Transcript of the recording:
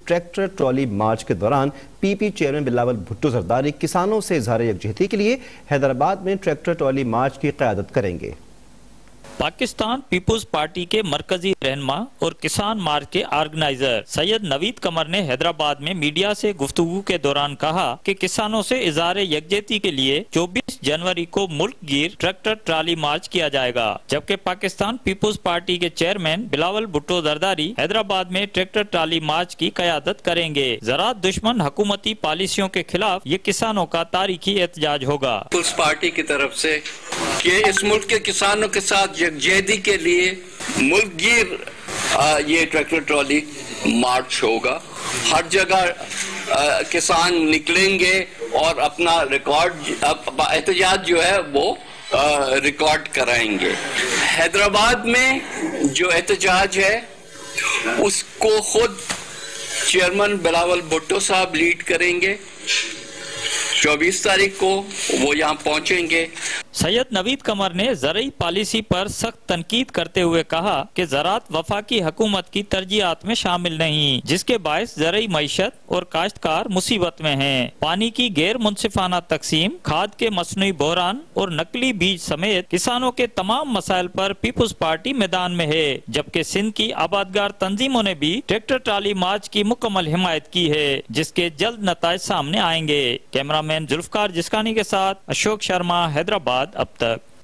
Tractor trolley march کے دوران P P chairman Bilawal Bhutto Zardari کسانوں سے اظہار یکجہتی کے لیے حیدرآباد میں ٹریکٹر ٹرالی مارچ کی قیادت کریں گے۔ پاکستان پیپلز پارٹی کے مرکزی رہنما اور کسان مارچ کے آرگنائزر سید نوید قمر نے حیدرآباد میں میڈیا سے گفتگو کے دوران کہا کہ کسانوں سے اظہار یکجہتی کے لیے 24 جنوری کو ملک گیر ٹریکٹر ٹرالی مارچ کیا جائے گا، جبکہ پاکستان پیپلز پارٹی کے چیئرمین بلاول بھٹو زرداری حیدرآباد میں ٹریکٹر ٹرالی مارچ کی قیادت کریں گے۔ زراعت دشمن حکومتی پالیسیوں کے خلاف یہ کسانوں کا تاریخی احتجاج ہوگا۔ پیپلز پارٹی کی طرف سے کہ اس ملک کے کسانوں کے ساتھ یکجہتی کے لیے ملک گیر یہ ٹریکٹر ٹرالی مارچ ہوگا۔ ہر جگہ کسان نکلیں گے اور اپنا ریکارڈ احتجاج جو ہے وہ ریکارڈ کرائیں گے۔ حیدرآباد میں جو احتجاج ہے اس کو خود چیئرمین بلاول بھٹو صاحب لیڈ کریں گے۔ 24 تاریخ کو وہ یہاں پہنچیں گے۔ سید نوید قمر نے زرعی پالیسی پر سخت تنقید کرتے ہوئے کہا کہ زراعت وفاقی حکومت کی ترجیحات میں شامل نہیں، جس کے باعث زرعی معیشت اور کاشتکار مصیبت میں ہیں۔ پانی کی غیر منصفانہ تقسیم، کھاد کے مصنوعی بحران اور نقلی بیج سمیت کسانوں کے تمام مسائل پر پیپلز پارٹی میدان میں ہے، جبکہ سندھ کی آبادگار تنظیموں نے بھی ٹریکٹر ٹرالی مارچ کی مکمل حمایت کی ہے، جس کے جلد نتائج سامنے آئیں گے۔ کیمرہ مین ذوالفقار جسکانی کے ساتھ اشوک شرما، حیدرآباد اب تک۔